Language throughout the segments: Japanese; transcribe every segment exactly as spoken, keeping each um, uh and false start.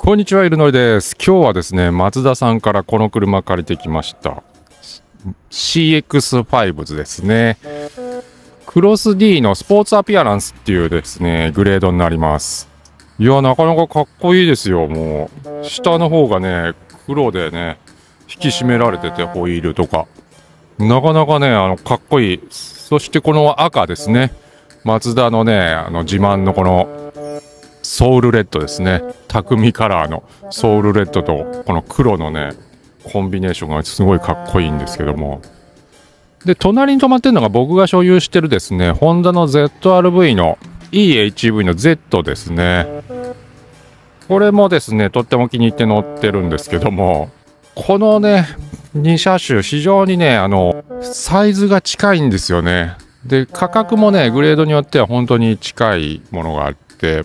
こんにちは、いるのりです。今日はですね、松田さんからこの車借りてきました。シーエックスファイブ ですね。クロス D のスポーツアピアランスっていうですね、グレードになります。いや、なかなかかっこいいですよ、もう。下の方がね、黒でね、引き締められてて、ホイールとか。なかなかね、あの、かっこいい。そしてこの赤ですね。マツダのね、あの、自慢のこの、ソウルレッドですね。匠カラーのソウルレッドとこの黒のねコンビネーションがすごいかっこいいんですけども、で隣に止まってるのが僕が所有してるですねホンダの ゼットアールブイ の イーエイチブイ の Z ですね。これもですねとっても気に入って乗ってるんですけども、このねに車種非常にねあのサイズが近いんですよね。で価格もねグレードによっては本当に近いものがあって、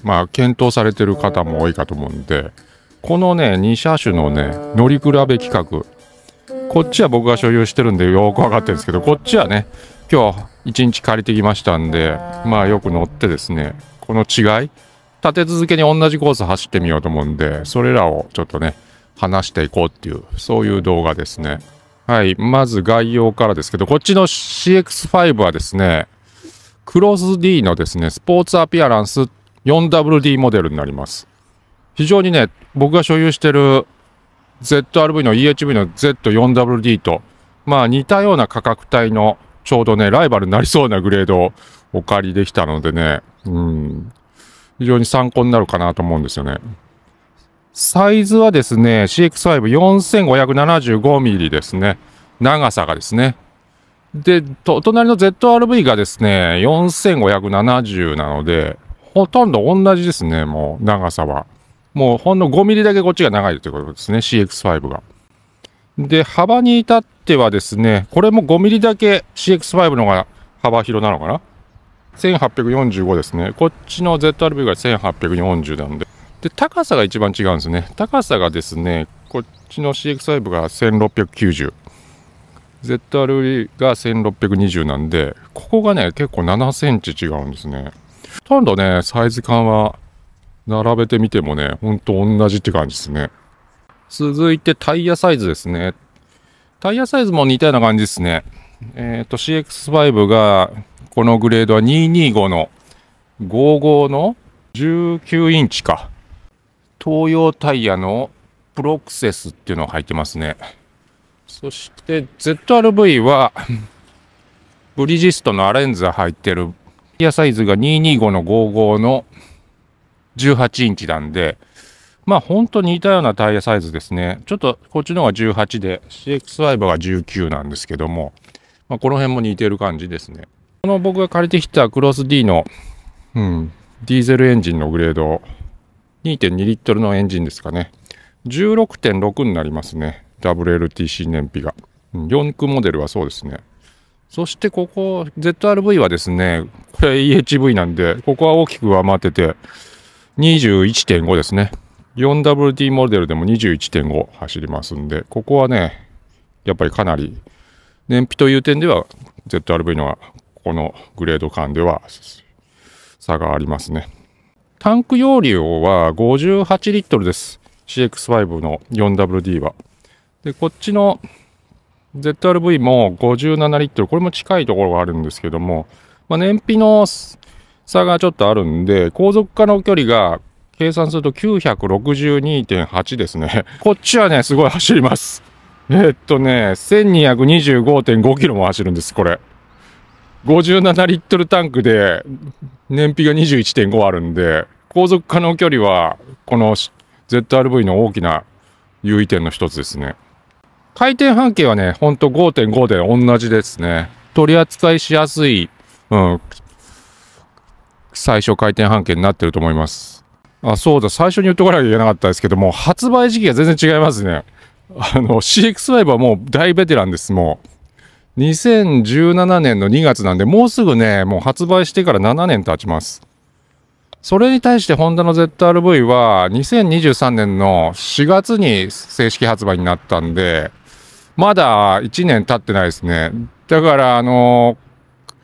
まあ検討されてる方も多いかと思うんで、このねに車種のね乗り比べ企画、こっちは僕が所有してるんでよく分かってるんですけど、こっちはね今日一日借りてきましたんで、まあよく乗ってですねこの違い立て続けに同じコース走ってみようと思うんで、それらをちょっとね話していこうっていうそういう動画ですね。はい、まず概要からですけど、こっちの シーエックスファイブ はですねクロス D のですねスポーツアピアランス フォーダブリューディー モデルになります。非常にね僕が所有してる ゼットアールブイ の イーエイチブイ の ゼットフォーダブリューディー とまあ似たような価格帯のちょうどねライバルになりそうなグレードをお借りできたのでね、うん非常に参考になるかなと思うんですよね。サイズはですね シーエックスファイブよんせんごひゃくななじゅうごミリ ですね。長さがですね。でと隣の ゼットアールブイ がですねよんせんごひゃくななじゅうなのでほとんど同じですね。もう長さはもうほんのごミリだけこっちが長いということですね シーエックスファイブ が。で幅に至ってはですねこれもごミリだけ シーエックスファイブ の方が幅広なのかな。せんはっぴゃくよんじゅうごですね。こっちの ゼットアールブイ がせんはっぴゃくよんじゅうなんで、で高さが一番違うんですね。高さがですねこっちの シーエックスファイブ がせんろっぴゃくきゅうじゅう、 ゼットアールブイ がせんろっぴゃくにじゅうなんで、ここがね結構ななセンチ違うんですね。ほとんどねサイズ感は並べてみてもねほんと同じって感じですね。続いてタイヤサイズですね。タイヤサイズも似たような感じですね。えっと シーエックスファイブ がこのグレードはにひゃくにじゅうごのごじゅうごのじゅうきゅうインチか。東洋タイヤのプロクセスっていうのが入ってますね。そして ゼットアールブイ はブリヂストンのアレンザ入ってるタイヤサイズがにひゃくにじゅうごのごじゅうごのじゅうはちインチなんで、まあ本当に似たようなタイヤサイズですね。ちょっとこっちの方がじゅうはちで シーエックスファイブ がじゅうきゅうなんですけども、まあ、この辺も似てる感じですね。この僕が借りてきたクロス D の、うん、ディーゼルエンジンのグレード にてんに リットルのエンジンですかね。じゅうろくてんろく になりますね。ダブリューエルティーシー 燃費が。よん区モデルはそうですね。そしてここ ゼットアールブイ はですね、これ イーエイチブイ なんで、ここは大きく上回ってて、にじゅういってんご ですね。フォーダブリューディー モデルでも にじゅういってんご 走りますんで、ここはね、やっぱりかなり、燃費という点では ゼットアールブイ のは、このグレード間では差がありますね。タンク容量はごじゅうはちリットルです。シーエックスファイブ の フォーダブリューディー は。で、こっちの ゼットアールブイ もごじゅうななリットル、これも近いところがあるんですけども、まあ、燃費の差がちょっとあるんで、航続可能距離が計算すると きゅうひゃくろくじゅうにてんはち ですね。こっちはね、すごい走ります。えー、っとね、せんにひゃくにじゅうごてんごキロも走るんです、これ。ごじゅうななリットルタンクで燃費が にじゅういってんご あるんで、航続可能距離はこの ゼットアールブイ の大きな優位点の一つですね。回転半径はね、ほんと ごてんご で同じですね。取り扱いしやすい、うん、最初回転半径になってると思います。あ、そうだ、最初に言っとかなきゃいけなかったですけども、発売時期が全然違いますね。あの、シーエックスファイブ はもう大ベテランです、もう。にせんじゅうななねんのにがつなんで、もうすぐね、もう発売してからななねん経ちます。それに対してホンダの ゼットアールブイ はにせんにじゅうさんねんのしがつに正式発売になったんで、まだいちねん経ってないですね。だから、あのー、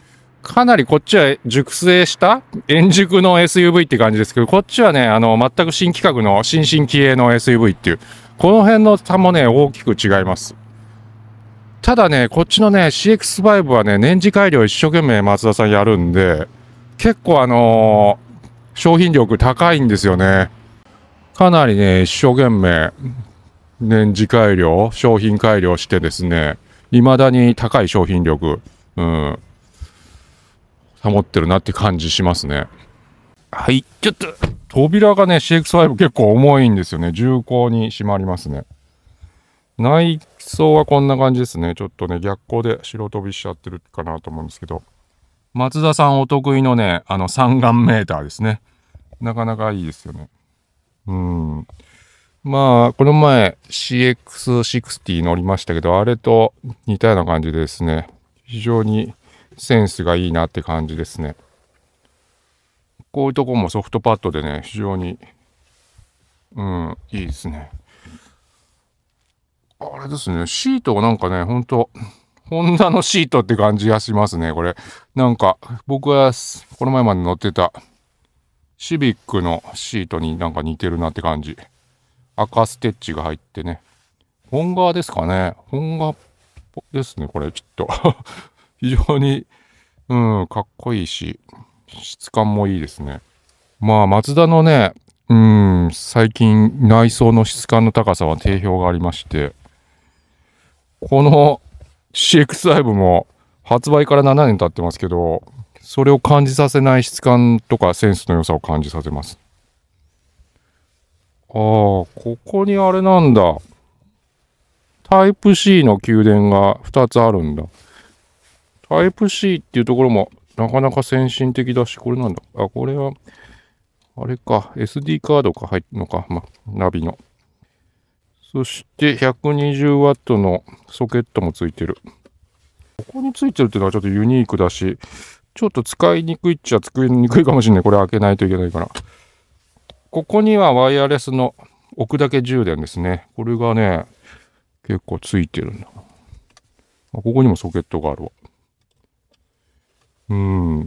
かなりこっちは熟成した円熟の エスユーブイ って感じですけど、こっちはね、あの、全く新規格の新進気鋭の エスユーブイ っていう、この辺の差もね、大きく違います。ただね、こっちのね、シーエックスファイブ はね、年次改良一生懸命松田さんやるんで、結構あのー、商品力高いんですよね。かなりね、一生懸命、年次改良、商品改良してですね、未だに高い商品力、うん、保ってるなって感じしますね。はい、ちょっと、扉がね、シーエックスファイブ 結構重いんですよね。重厚に閉まりますね。内装はこんな感じですね。ちょっとね、逆光で白飛びしちゃってるかなと思うんですけど。松田さんお得意のね、あの三眼メーターですね。なかなかいいですよね。うん。まあ、この前 シーエックスシックスティー 乗りましたけど、あれと似たような感じでですね、非常にセンスがいいなって感じですね。こういうとこもソフトパッドでね、非常に、うん、いいですね。あれですね、シートがなんかね、ほんと、ホンダのシートって感じがしますね、これ。なんか、僕はこの前まで乗ってたシビックのシートになんか似てるなって感じ。赤ステッチが入ってね。本革ですかね。本革ですね、これ、きっと。非常に、うん、かっこいいし、質感もいいですね。まあ、マツダのね、うん、最近内装の質感の高さは定評がありまして、この シーエックスファイブ も発売からななねん経ってますけど、それを感じさせない質感とかセンスの良さを感じさせます。ああ、ここにあれなんだ。タイプ C の給電がふたつあるんだ。タイプ C っていうところもなかなか先進的だし、これなんだ。あ、これは、あれか、エスディー カードが入ってるのか、ま、ナビの。そして ひゃくにじゅうワット のソケットもついてる。ここについてるっていうのはちょっとユニークだし、ちょっと使いにくいっちゃ使いにくいかもしれない。これ開けないといけないから。ここにはワイヤレスの置くだけ充電ですね。これがね、結構ついてるんだ。ここにもソケットがあるわ。うん。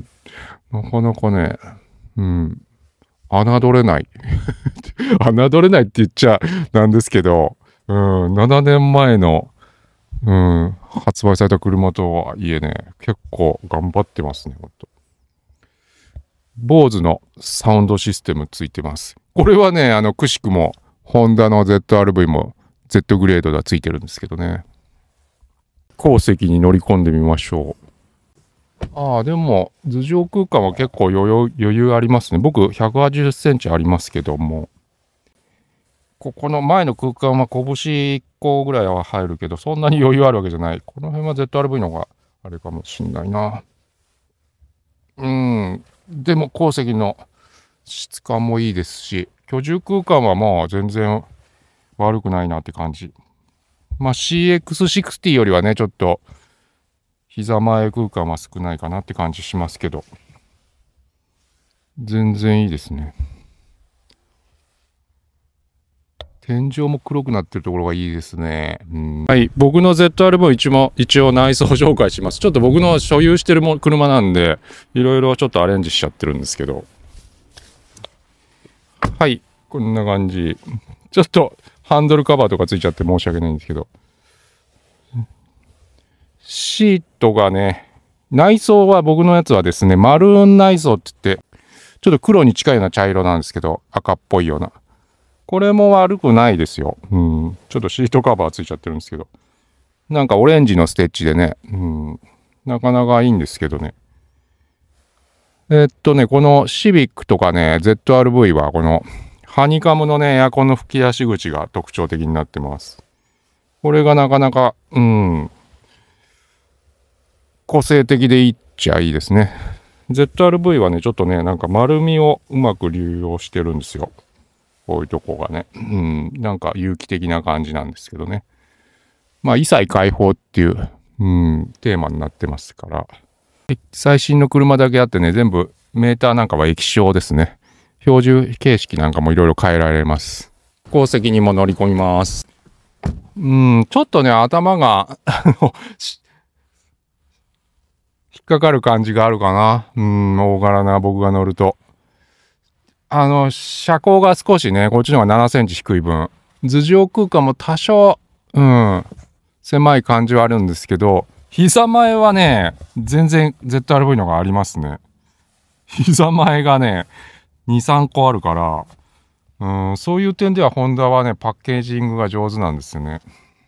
なかなかね、うん。侮れない。侮れないって言っちゃなんですけど、うん、ななねんまえの、うん、発売された車とはいえね、結構頑張ってますね、ほんと。ボーズのサウンドシステムついてます。これはね、あの、くしくも、ホンダの ゼットアールブイ も Z グレードがついてるんですけどね。後席に乗り込んでみましょう。ああ、でも、頭上空間は結構余裕余裕ありますね。僕、ひゃくはちじゅっセンチありますけども、ここの前の空間は拳いっこぐらいは入るけど、そんなに余裕あるわけじゃない。この辺は ゼットアールブイ の方があれかもしんないな。うん。でも、後席の質感もいいですし、居住空間はまあ全然悪くないなって感じ。まあ シーエックスシックスティー よりはね、ちょっと膝前空間は少ないかなって感じしますけど、全然いいですね。天井も黒くなってるところがいいですね。うん、はい、僕の ゼットアールブイ 一応一応内装紹介します。ちょっと僕の所有してるも車なんで、いろいろちょっとアレンジしちゃってるんですけど。はい、こんな感じ。ちょっとハンドルカバーとかついちゃって申し訳ないんですけど。シートがね、内装は僕のやつはですね、マルーン内装って言って、ちょっと黒に近いような茶色なんですけど、赤っぽいような。これも悪くないですよ。うん。ちょっとシートカバーついちゃってるんですけど。なんかオレンジのステッチでね、うん。なかなかいいんですけどね。えっとね、このシビックとかね、ゼットアールブイ はこのハニカムのね、エアコンの吹き出し口が特徴的になってます。これがなかなか、うん。個性的でいいっちゃいいですね。ゼットアールブイ はね、ちょっとね、なんか丸みをうまく流用してるんですよ。こういうとこがね。うん、なんか有機的な感じなんですけどね。まあ、異彩解放っていう、うん、テーマになってますから。最新の車だけあってね、全部メーターなんかは液晶ですね。標準形式なんかもいろいろ変えられます。後席にも乗り込みます。うん、ちょっとね、頭が、あの、比かかる感じがあるかな。うん、大柄な僕が乗ると。あの、車高が少しね、こっちの方がななセンチ低い分、頭上空間も多少、うん、狭い感じはあるんですけど、膝前はね、全然 ゼットアールブイ の方がありますね。膝前がね、に、さんこあるから、うん、そういう点ではホンダはね、パッケージングが上手なんですよね。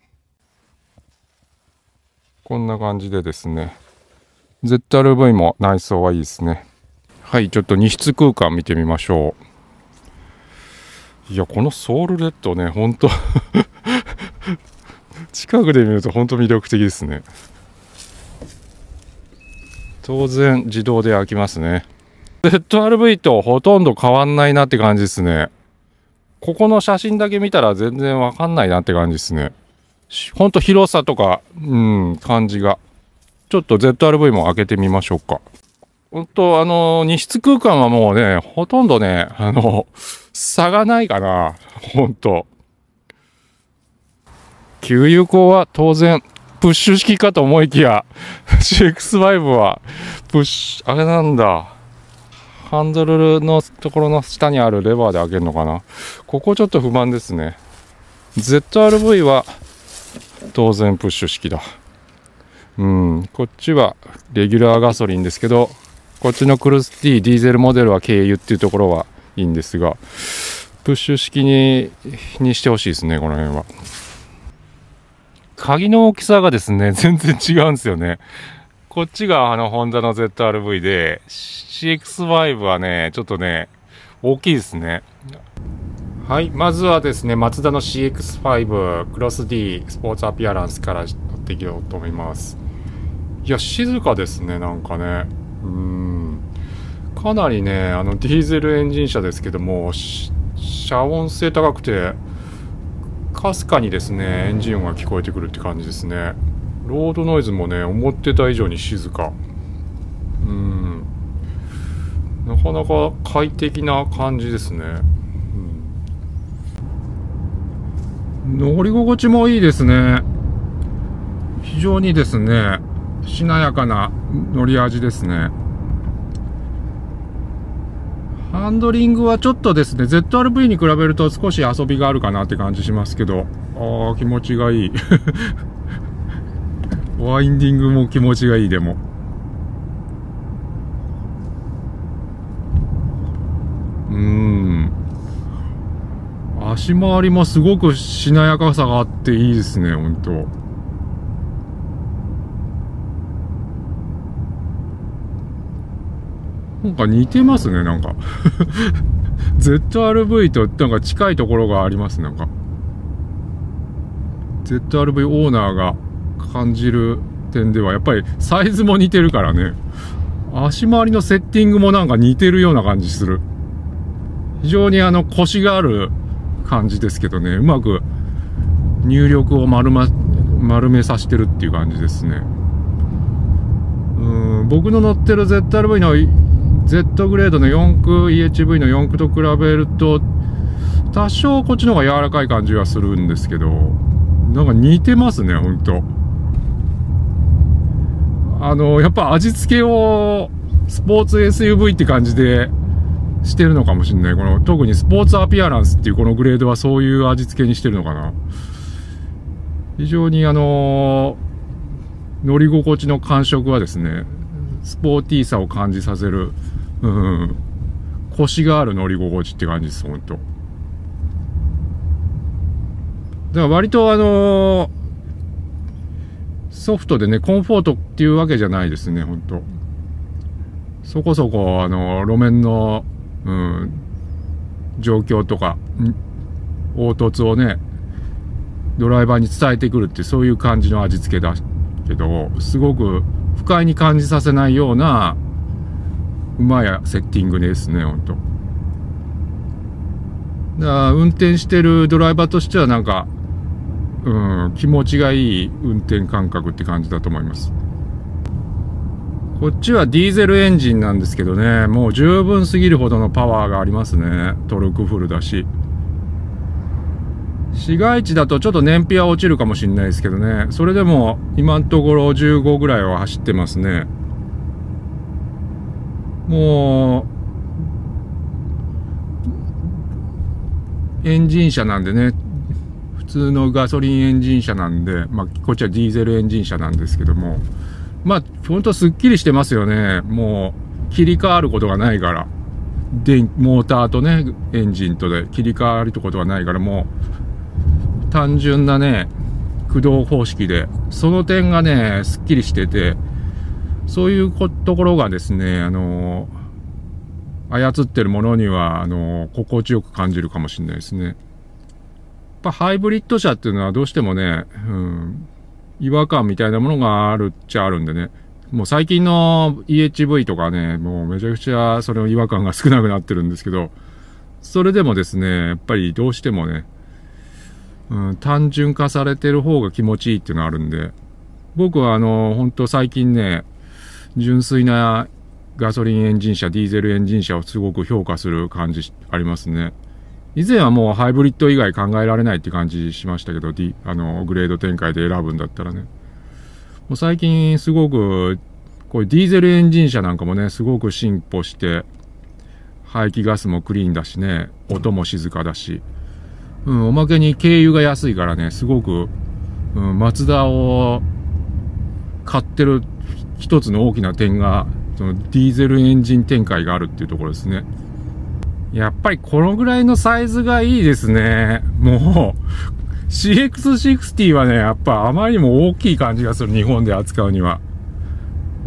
こんな感じでですね、ゼットアールブイ も内装はいいですね。はい、ちょっと荷室空間見てみましょう。いや、このソウルレッドね、ほんと近くで見るとほんと魅力的ですね。当然自動で開きますね。ゼットアールブイ とほとんど変わんないなって感じですね。ここの写真だけ見たら全然わかんないなって感じですね。ほんと広さとか、うん、感じが。ちょっと ゼットアールブイ も開けてみましょうか。ほんと、あの、荷室空間はもうね、ほとんどね、あの、差がないかな。ほんと。給油口は当然、プッシュ式かと思いきや、シーエックスファイブ は、プッシュ、あれなんだ。ハンドルのところの下にあるレバーで開けるのかな。ここちょっと不満ですね。ゼットアールブイ は、当然プッシュ式だ。うん、こっちはレギュラーガソリンですけど、こっちのクルス T ディーゼルモデルは軽油っていうところはいいんですが、プッシュ式ににしてほしいですね、この辺は。鍵の大きさがですね、全然違うんですよね。こっちがあのホンダの ゼットアールブイ で シーエックスファイブ はね、ちょっとね、大きいですね。はい、まずはですね、マツダの シーエックスファイブ クロス D スポーツアピアランスから乗っていきようと思います。いや、静かですね、なんかね。うーん。かなりね、あの、ディーゼルエンジン車ですけども、遮音性高くて、かすかにですね、エンジン音が聞こえてくるって感じですね。ロードノイズもね、思ってた以上に静か。うーん。なかなか快適な感じですね。うん、乗り心地もいいですね。非常にですね、しなやかな乗り味ですね。ハンドリングはちょっとですね、ゼットアールブイ に比べると少し遊びがあるかなって感じしますけど、ああ、気持ちがいい。ワインディングも気持ちがいい、でも。うーん。足回りもすごくしなやかさがあっていいですね、ほんと。なんか似てますね、なんか。ゼットアールブイ となんか近いところがあります、なんか。ゼットアールブイ オーナーが感じる点では、やっぱりサイズも似てるからね。足回りのセッティングもなんか似てるような感じする。非常にあの、コシがある感じですけどね、うまく入力を丸ま、丸めさせてるっていう感じですね。うん、僕の乗ってる ゼットアールブイ のZ グレードのよん駆 イーエイチブイ のよん駆と比べると多少こっちの方が柔らかい感じはするんですけど、なんか似てますね、ほんと。あのやっぱ味付けをスポーツ エスユーブイ って感じでしてるのかもしれない。この特にスポーツアピアランスっていうこのグレードはそういう味付けにしてるのかな。非常にあの乗り心地の感触はですね、スポーティーさを感じさせる、うん、コシがある乗り心地って感じです、ほんと。だから割とあのー、ソフトでね、コンフォートっていうわけじゃないですね、ほんと。そこそこ、あのー、路面の、うん、状況とか、凹凸をね、ドライバーに伝えてくるって、そういう感じの味付けだけど、すごく不快に感じさせないような、うまいセッティングですね、ほんと。だから運転してるドライバーとしてはなんか、うん、気持ちがいい運転感覚って感じだと思います。こっちはディーゼルエンジンなんですけどね、もう十分すぎるほどのパワーがありますね。トルクフルだし。市街地だとちょっと燃費は落ちるかもしれないですけどね、それでも今のところじゅうごぐらいは走ってますね。 もうエンジン車なんでね、普通のガソリンエンジン車なんで、まあこっちはディーゼルエンジン車なんですけども、まあほんとすっきりしてますよね。もう切り替わることがないから、電モーターとねエンジンとで切り替わることがないから、もう単純なね駆動方式で、その点がねすっきりしてて、そういうところがですね、あの操ってるものにはあの心地よく感じるかもしれないですね。やっぱハイブリッド車っていうのはどうしてもね、うん、違和感みたいなものがあるっちゃあるんでね、もう最近の イーエイチブイ とかね、もうめちゃくちゃそれの違和感が少なくなってるんですけど、それでもですね、やっぱりどうしてもね、うん、単純化されてる方が気持ちいいっていうのがあるんで、僕はあの、本当最近ね、純粋なガソリンエンジン車、ディーゼルエンジン車をすごく評価する感じありますね。以前はもうハイブリッド以外考えられないって感じしましたけど、D、あの、グレード展開で選ぶんだったらね。もう最近すごく、こういうディーゼルエンジン車なんかもね、すごく進歩して、排気ガスもクリーンだしね、音も静かだし、うん、おまけに軽油が安いからね、すごく、うん、マツダを買ってる一つの大きな点が、そのディーゼルエンジン展開があるっていうところですね。やっぱりこのぐらいのサイズがいいですね。もう、シーエックスシックスティー はね、やっぱあまりにも大きい感じがする、日本で扱うには。うん、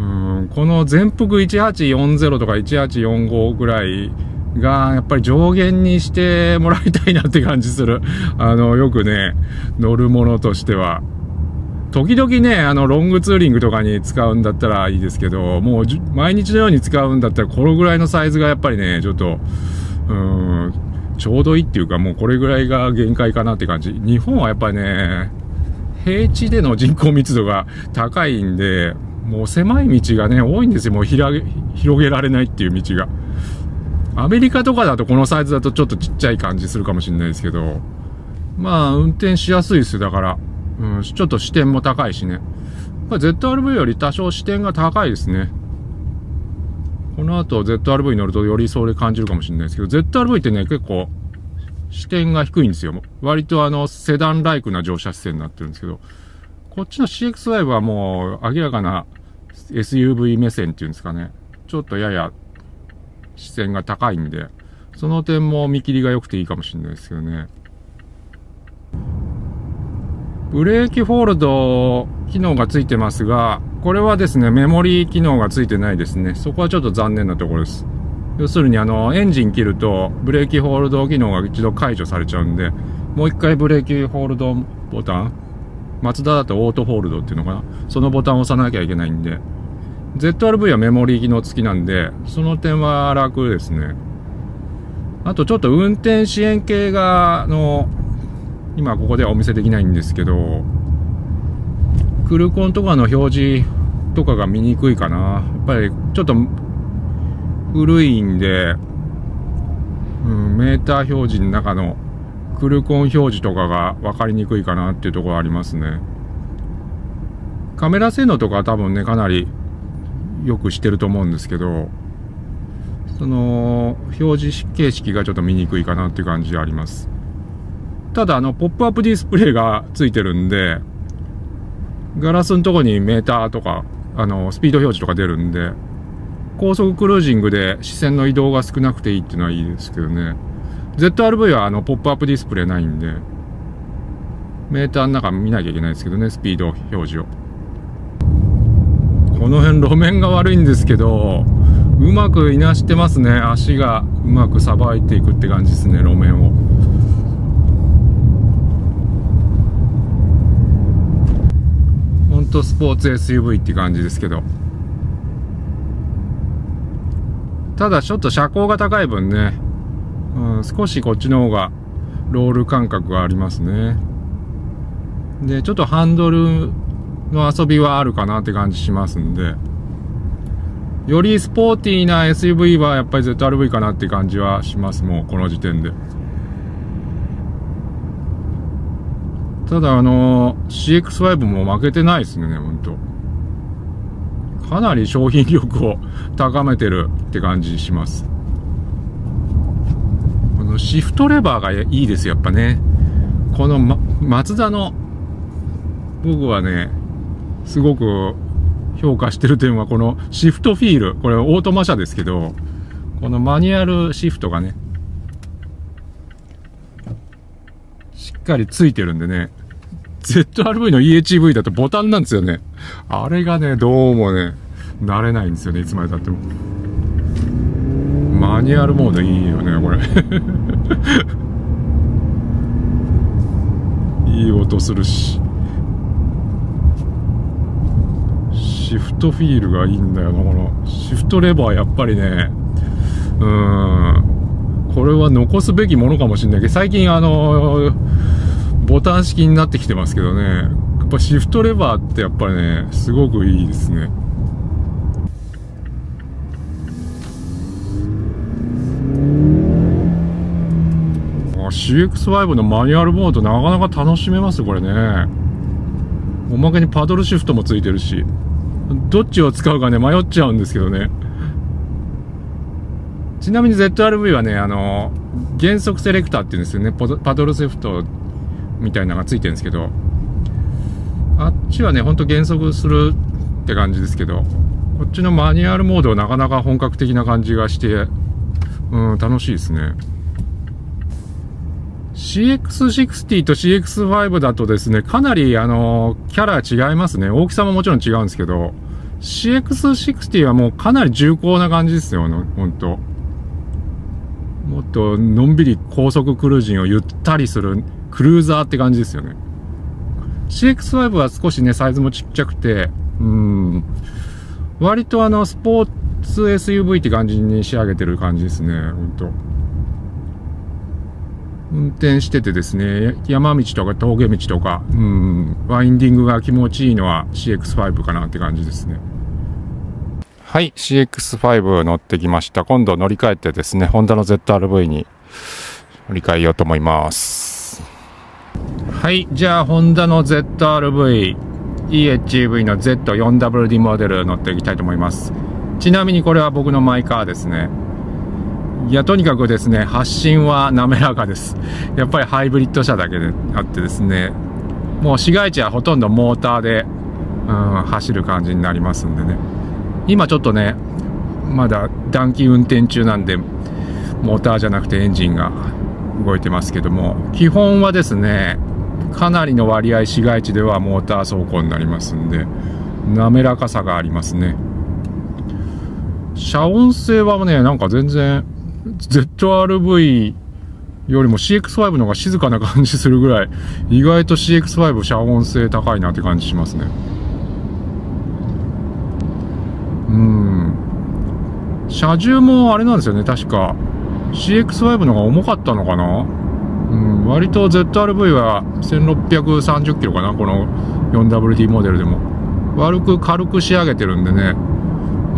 この全幅いちはちよんゼロとかいちはちよんごぐらいが、やっぱり上限にしてもらいたいなって感じする。あの、よくね、乗るものとしては。時々ね、あの、ロングツーリングとかに使うんだったらいいですけど、もう毎日のように使うんだったら、このぐらいのサイズがやっぱりね、ちょっと、うーん、ちょうどいいっていうか、もうこれぐらいが限界かなって感じ。日本はやっぱりね、平地での人口密度が高いんで、もう狭い道がね、多いんですよ。もう広げ、広げられないっていう道が。アメリカとかだとこのサイズだとちょっとちっちゃい感じするかもしれないですけど、まあ、運転しやすいですよ。だから、うん、ちょっと視点も高いしね。ゼットアールブイ より多少視点が高いですね。この後 ゼットアールブイ 乗るとよりそれ感じるかもしれないですけど、ゼットアールブイ ってね、結構視点が低いんですよ。割とあの、セダンライクな乗車姿勢になってるんですけど、こっちの シーエックスファイブ はもう明らかな エスユーブイ 目線っていうんですかね。ちょっとやや視線が高いんで、その点も見切りが良くていいかもしれないですけどね。ブレーキホールド機能がついてますが、これはですね、メモリー機能がついてないですね。そこはちょっと残念なところです。要するにあの、エンジン切ると、ブレーキホールド機能が一度解除されちゃうんで、もう一回ブレーキホールドボタン、マツダだとオートホールドっていうのかな、そのボタンを押さなきゃいけないんで、ゼットアールブイ はメモリー機能付きなんで、その点は楽ですね。あとちょっと運転支援系が、あの、今ここではお見せできないんですけど、クルコンとかの表示とかが見にくいかな。やっぱりちょっと古いんで、うん、メーター表示の中のクルコン表示とかが分かりにくいかなっていうところありますね。カメラ性能とかは多分ね、かなりよくしてると思うんですけど、その表示形式がちょっと見にくいかなっていう感じがあります。ただあのポップアップディスプレイがついてるんで、ガラスのとこにメーターとかあのスピード表示とか出るんで、高速クルージングで視線の移動が少なくていいっていうのはいいですけどね。ゼットアールブイ はあのポップアップディスプレイないんで、メーターの中見なきゃいけないですけどね、スピード表示を。この辺路面が悪いんですけど、うまくいなしてますね。足がうまくさばいていくって感じですね、路面を。ほんとスポーツ エスユーブイ って感じですけど。ただちょっと車高が高い分ね、うん、少しこっちの方がロール感覚がありますね。で、ちょっとハンドルの遊びはあるかなって感じしますんで、よりスポーティーな エスユーブイ はやっぱり ゼットアールブイ かなって感じはします、もうこの時点で。ただあの シーエックスファイブ も負けてないですね、ほんと。 かなり商品力を高めてるって感じします。このシフトレバーがいいですよ、やっぱね。この、ま、マツダの僕はねすごく評価してる点はこのシフトフィール。これオートマ車ですけど、このマニュアルシフトがねしっかりついてるんでね、 ゼットアールブイ の イーエイチブイ だとボタンなんですよね。あれがねどうもね慣れないんですよね、いつまでたっても。マニュアルモードいいよねこれいい音するし、シフトフィールがいいんだよな。このシフトレバーやっぱりね、うーんこれは残すべきものかもしれないけど、最近あのボタン式になってきてますけどね、やっぱシフトレバーってやっぱりねすごくいいですね。シーエックスファイブ のマニュアルモードなかなか楽しめますこれね。おまけにパドルシフトもついてるし、どっちを使うかね迷っちゃうんですけどね。ちなみに ゼットアールブイ はねあの減速セレクターっていうんですよね。パドルシフトみたいなのがついてるんですけど、あっちはねほんと減速するって感じですけど、こっちのマニュアルモードはなかなか本格的な感じがして、うん楽しいですね。シーエックスシクスティー と シーエックスファイブ だとですね、かなりあのキャラ違いますね。大きさももちろん違うんですけど、シーエックスシクスティー はもうかなり重厚な感じですよ、ほんと。もっとのんびり高速クルージンをゆったりするクルーザーって感じですよね。シーエックスファイブ は少しねサイズもちっちゃくて、うーん割とあのスポーツ エスユーブイ って感じに仕上げてる感じですね、ほんと。運転しててですね、山道とか峠道とか、うん、ワインディングが気持ちいいのは シーエックスファイブ かなって感じですね。はい、シーエックスファイブ 乗ってきました。今度乗り換えてですね、ホンダの ゼットアールブイ に乗り換えようと思います。はい、じゃあホンダの ゼットアールブイ、イーエイチブイ の ゼットフォーダブリューディー モデル乗っていきたいと思います。ちなみにこれは僕のマイカーですね。いやとにかくですね発進は滑らかです。やっぱりハイブリッド車だけであってですね、もう市街地はほとんどモーターで、うん、走る感じになりますんでね。今ちょっとねまだ暖気運転中なんでモーターじゃなくてエンジンが動いてますけども、基本はですねかなりの割合市街地ではモーター走行になりますんで、滑らかさがありますね。遮音性はねなんか全然ゼットアールブイ よりも シーエックスファイブ の方が静かな感じするぐらい、意外と シーエックスファイブ 遮音性高いなって感じしますね。うん。車重もあれなんですよね、確か シーエックスファイブ の方が重かったのかな。うん、割と ゼットアールブイ はせんろっぴゃくさんじゅっキロかな、この フォーダブリューディー モデルでも。悪く軽く仕上げてるんでね。うん。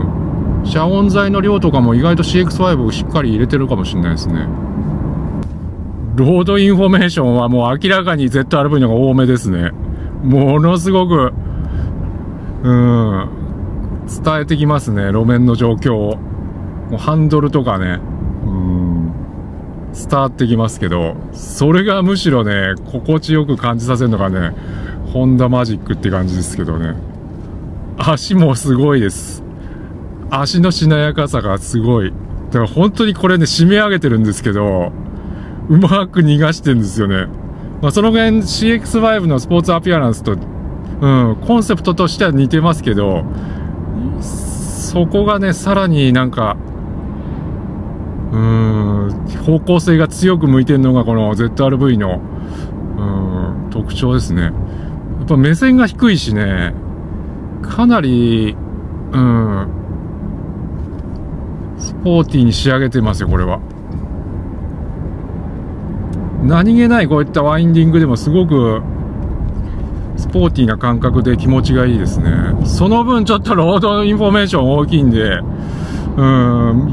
遮音材の量とかも意外と シーエックスファイブ しっかり入れてるかもしれないですね。ロードインフォメーションはもう明らかに ゼットアールブイ の方が多めですね。ものすごく、うん、伝えてきますね、路面の状況を。もうハンドルとかね、うん、伝わってきますけど、それがむしろね、心地よく感じさせるのがね、ホンダマジックって感じですけどね。足もすごいです。足のしなやかさがすごい。だから本当にこれね、締め上げてるんですけど、うまく逃がしてるんですよね。まあその辺 シーエックスファイブ のスポーツアピアランスと、うん、コンセプトとしては似てますけど、そこがね、さらになんか、うーん、方向性が強く向いてるのがこの ゼットアールブイ の、うん、特徴ですね。やっぱ目線が低いしね、かなり、うん、スポーティーに仕上げてますよ、これは。何気ないこういったワインディングでもすごくスポーティーな感覚で気持ちがいいですね。その分ちょっとロードインフォメーション大きいんで、うん、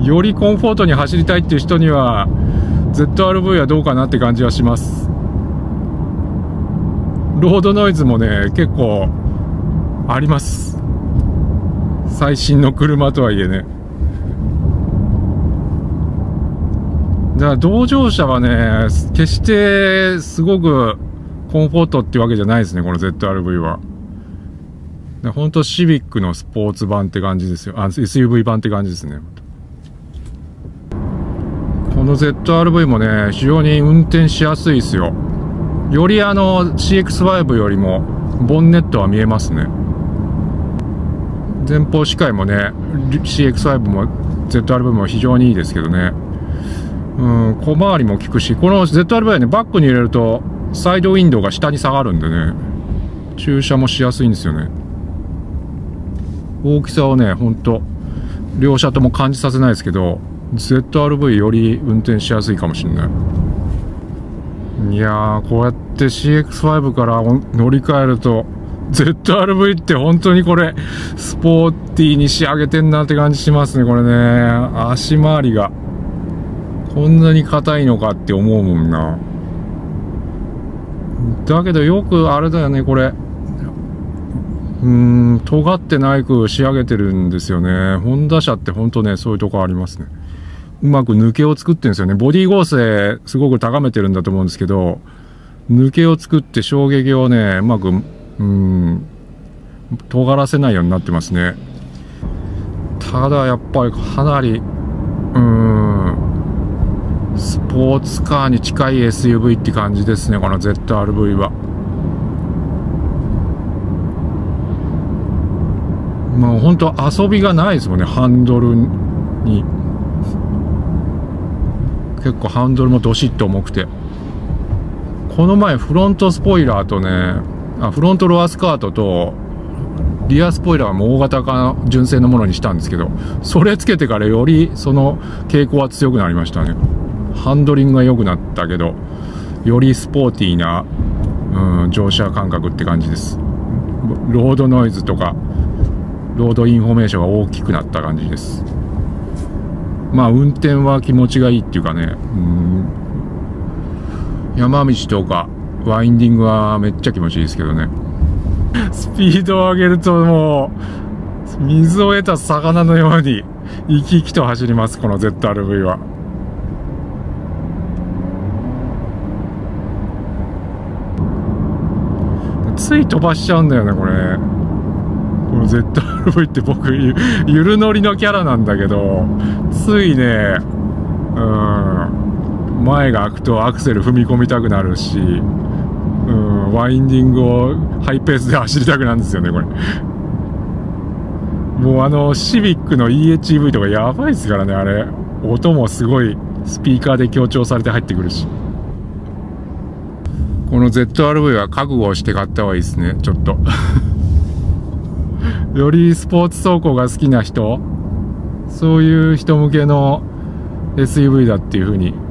よりコンフォートに走りたいっていう人には ゼットアールブイ はどうかなって感じはします。ロードノイズもね、結構あります。 最新の車とはいえね。だから同乗者はね、決してすごくコンフォートっていうわけじゃないですね、この ゼットアールブイ は。ほんとシビックのスポーツ版って感じですよ。あ、エスユーブイ 版って感じですね。この ゼットアールブイ もね、非常に運転しやすいですよ。よりあの シーエックスファイブ よりもボンネットは見えますね。前方視界もね、シーエックスファイブ も ゼットアールブイ も非常にいいですけどね。うん、小回りも効くし、この ゼットアールブイ はね、バックに入れるとサイドウィンドウが下に下がるんでね、駐車もしやすいんですよね。大きさをね、ほんと両車とも感じさせないですけど、 ゼットアールブイ より運転しやすいかもしれない。いやー、こうやって シーエックスファイブ から乗り換えると ゼットアールブイ って本当にこれスポーティーに仕上げてんなって感じしますね。これね、足回りがこんなに硬いのかって思うもんな。だけどよくあれだよね、これうーん、尖ってないく仕上げてるんですよね。ホンダ車ってほんとね、そういうとこありますね。うまく抜けを作ってるんですよね。ボディ剛性すごく高めてるんだと思うんですけど、抜けを作って衝撃をね、うまく、うーん、尖らせないようになってますね。ただやっぱりかなり、うーん、スポーツカーに近い エスユーブイ って感じですね、この ゼットアールブイ は。まあ本当遊びがないですもんね、ハンドルに。結構ハンドルもどしっと重くて。この前フロントスポイラーとね、あ、フロントロアスカートとリアスポイラーも大型化純正のものにしたんですけど、それつけてからよりその傾向は強くなりましたね。ハンドリングが良くなったけど、よりスポーティーな、うん、乗車感覚って感じです。ロードノイズとかロードインフォメーションが大きくなった感じです。まあ運転は気持ちがいいっていうかね、うん、山道とかワインディングはめっちゃ気持ちいいですけどね。スピードを上げるともう水を得た魚のように生き生きと走ります、この ゼットアールブイ は。つい飛ばしちゃうんだよね、これ。この ゼットアールブイ って僕ゆる乗りのキャラなんだけど、ついね、うん、前が開くとアクセル踏み込みたくなるし、うん、ワインディングをハイペースで走りたくなるんですよね、これ。もうあのシビックの イーエイチイーブイ とかやばいですからね、あれ。音もすごいスピーカーで強調されて入ってくるし。この ゼットアールブイ は覚悟をして買った方がいいですね、ちょっと。よりスポーツ走行が好きな人、そういう人向けの エスユーブイ だっていう風に、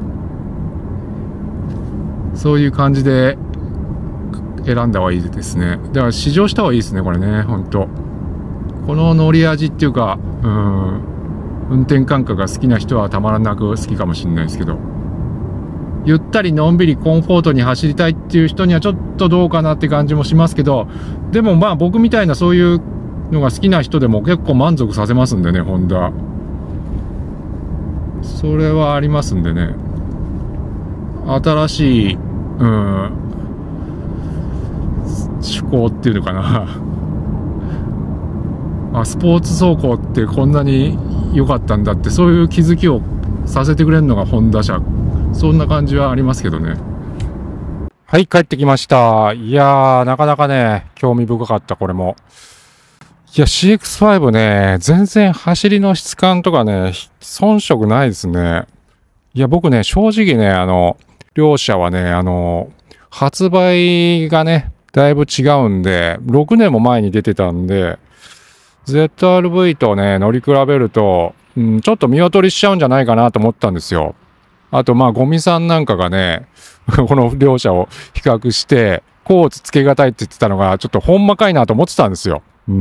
そういう感じで選んだ方がいいですね。だから試乗した方がいいですね、これね、ほんと。この乗り味っていうか、うん、運転感覚が好きな人はたまらなく好きかもしれないですけど、ゆったりのんびりコンフォートに走りたいっていう人にはちょっとどうかなって感じもしますけど、でもまあ僕みたいなそういうのが好きな人でも結構満足させますんでね、ホンダ。それはありますんでね。新しい、うん、趣向っていうのかな。あ、スポーツ走行ってこんなに良かったんだって、そういう気づきをさせてくれるのがホンダ車。そんな感じはありますけどね。はい、帰ってきました。いやー、なかなかね、興味深かった、これも。いや、シーエックスファイブ ね、全然走りの質感とかね、遜色ないですね。いや、僕ね、正直ね、あの、両者はね、あの、発売がね、だいぶ違うんで、ろくねんも前に出てたんで、ゼットアールブイ とね、乗り比べると、うん、ちょっと見劣りしちゃうんじゃないかなと思ったんですよ。あと、まあ、ゴミさんなんかがね、この両者を比較して、コーツつけがたいって言ってたのが、ちょっとほんまかいなと思ってたんですよ。うん。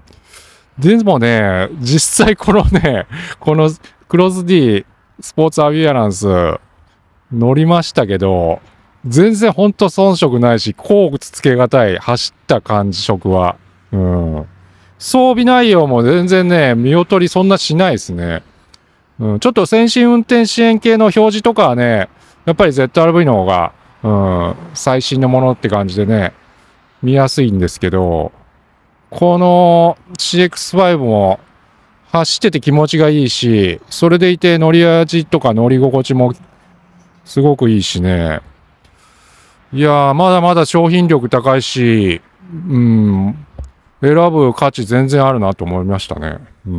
でもね、実際このね、このクロス D スポーツアビアランス乗りましたけど、全然ほんと遜色ないし、コーツつけがたい、走った感じ色は。うん。 装備内容も全然ね、見劣りそんなしないですね。うん、ちょっと先進運転支援系の表示とかはね、やっぱり ゼットアールブイ の方が、うん、最新のものって感じでね、見やすいんですけど、この シーエックスファイブ も走ってて気持ちがいいし、それでいて乗り味とか乗り心地もすごくいいしね。いやー、まだまだ商品力高いし、うん、選ぶ価値全然あるなと思いましたね。うん、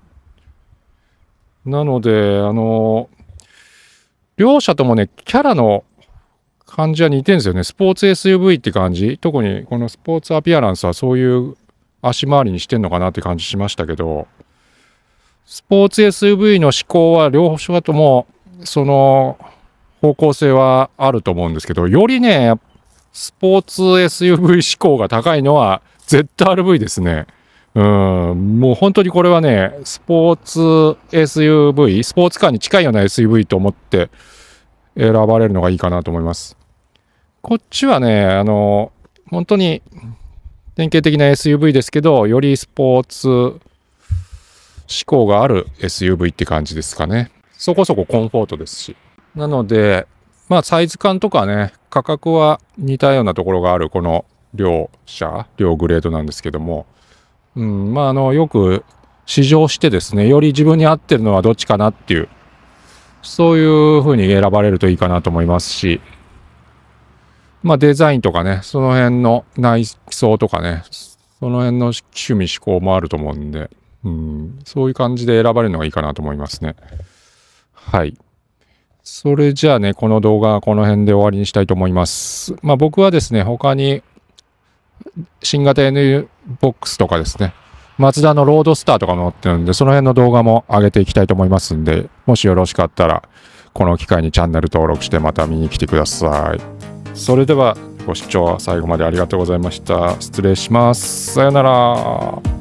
なので、あの、両者ともね、キャラの感じは似てるんですよね。スポーツ エスユーブイ って感じ。特にこのスポーツアピアランスはそういう足回りにしてんのかなって感じしましたけど、スポーツ エスユーブイ の思考は両者ともその方向性はあると思うんですけど、よりね、スポーツ エスユーブイ 志向が高いのは ゼットアールブイ ですね。うん、もう本当にこれはね、スポーツ エスユーブイ、スポーツカーに近いような エスユーブイ と思って選ばれるのがいいかなと思います。こっちはね、あの、本当に典型的な エスユーブイ ですけど、よりスポーツ思考がある エスユーブイ って感じですかね。そこそこコンフォートですし。なので、まあサイズ感とかね、価格は似たようなところがあるこの両車、両グレードなんですけども、うん、まああの、よく試乗してですね、より自分に合ってるのはどっちかなっていう、そういう風に選ばれるといいかなと思いますし、まあデザインとかね、その辺の内装とかね、その辺の趣味思考もあると思うんで、うん、そういう感じで選ばれるのがいいかなと思いますね。はい。それじゃあね、この動画はこの辺で終わりにしたいと思います。まあ僕はですね、他に新型 エヌ ボックスとかですね、マツダのロードスターとか乗ってるんで、その辺の動画も上げていきたいと思いますんで、もしよろしかったら、この機会にチャンネル登録してまた見に来てください。それではご視聴最後までありがとうございました。失礼します。さよなら。